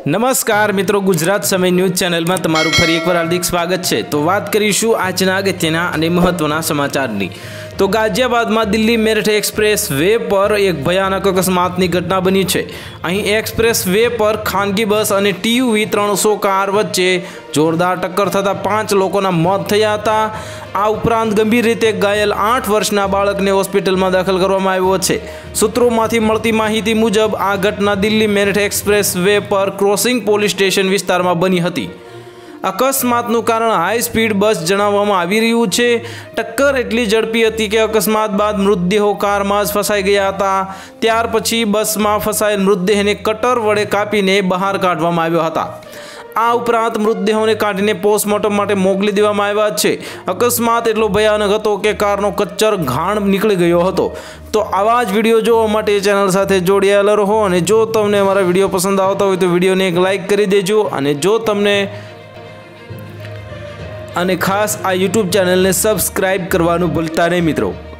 नमस्कार मित्रों, गुजरात समय न्यूज चैनल में तमारू फरी एक बार हार्दिक स्वागत है। तो बात करीशुं आजना अगत्यना अने महत्वना समाचारनी। तो गाजियाबाद में दिल्ली मेरठ एक्सप्रेस वे पर एक भयानक अकस्मातनी घटना बनी है। अहीं एक्सप्रेस वे पर खानगी बस और टीयूवी 300 कार वच्चे जोरदार टक्कर थता 5 लोगोना मौत थया हता। आ उपरांत गंभीर रीते घायल 8 वर्षना बाळकने होस्पिटल में दाखल करवामां आव्यो छे। सूत्रोमांथी मळती माहिती मुजब आ घटना दिल्ली मेरठ एक्सप्रेस वे पर क्रोसिंग पोलीस स्टेशन विस्तार में बनी हती। अकस्मातनु कारण हाई स्पीड बस जणाववामां आवी रह्युं छे। टक्कर एटली झड़पी हती के अकस्मात बाद मृतदेहो कार में फसाई गया हता। त्यार पछी बस में फसायेल मृतदेहने कटर वडे कापीने बहार काढवामां आव्या हता। आ उपरांत मृतदेहोने काढीने पोस्टमोर्टम माटे मोकली देवामां आव्या छे। अकस्मात एटलो भयानक हतो के कारनो कच्चर घाण निकળી गयो हतो। तो आवा ज विडियो जोवा माटे चेनल साथे जोड़ायेला रहो अने जो तमने अमारा विडियो पसंद आवता होय तो विडियोने एक लाइक करी देजो अने जो तमने अने खास आ यूट्यूब चैनल ने सब्सक्राइब करवानुं भूलता नहीं मित्रों।